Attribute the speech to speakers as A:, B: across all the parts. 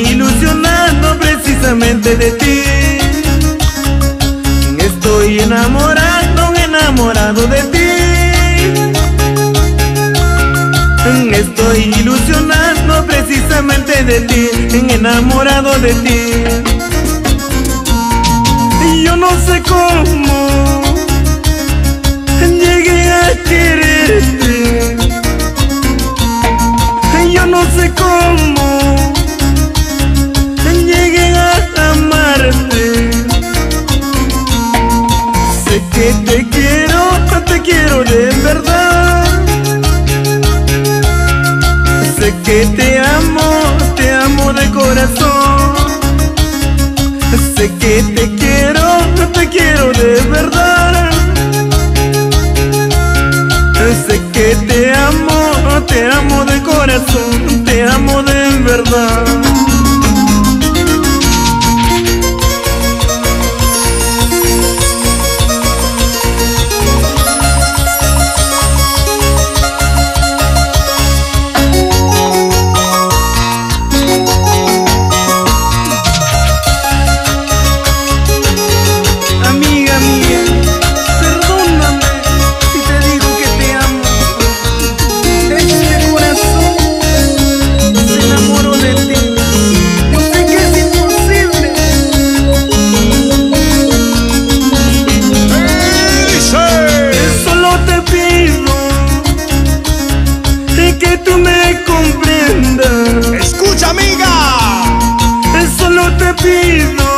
A: ilusionado precisamente de ti. Estoy enamorado, enamorado de ti. Estoy ilusionado precisamente de ti, enamorado de ti. Yo no sé cómo llegué a quererte. Yo no sé cómo llegué a amarte. Sé que te quiero de verdad. Sé que te amo de corazón. Sé que te quiero de verdad. Sé que te amo de corazón, te amo de verdad.
B: Escucha, amiga,
A: solo te pido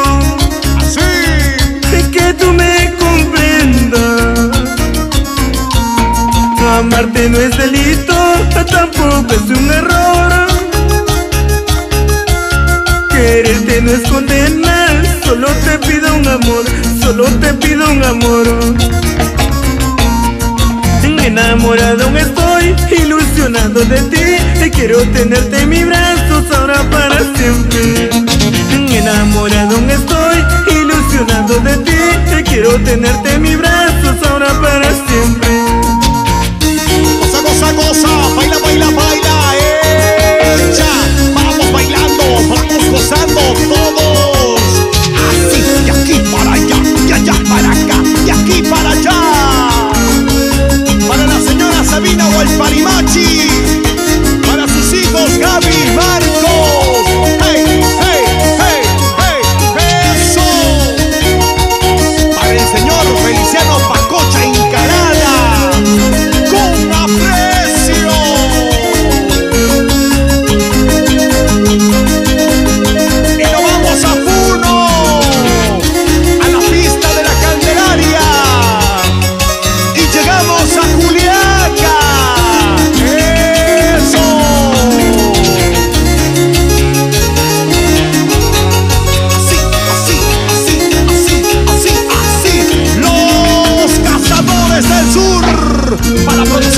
B: así
A: que tú me comprendas. Amarte no es delito, tampoco es un error. Quererte no es condena, solo te pido un amor, solo te pido un amor. Enamorado aún estoy, ilusionado de ti. Quiero tenerte en mis brazos ahora para siempre. Enamorado aún estoy, ilusionado de ti. Quiero tenerte en mis brazos ahora para siempre.
B: Goza, goza, goza, baila, baila, baila, echa. Vamos bailando, vamos gozando todos. Así, de aquí para allá, de allá para acá, de aquí para allá. Para la señora Sabina o el Parimachi, para sus hijos Gaby y Marcos. Hey, hey, hey, hey, eso. Para el señor Feliciano Pacocha Encalada, con aprecio. Y nos vamos a Puno, a la pista de la Candelaria. Y llegamos a Juliaca. ¡Eso! Así, así, así, así, así, así. Los Cazadores del Sur. Para producir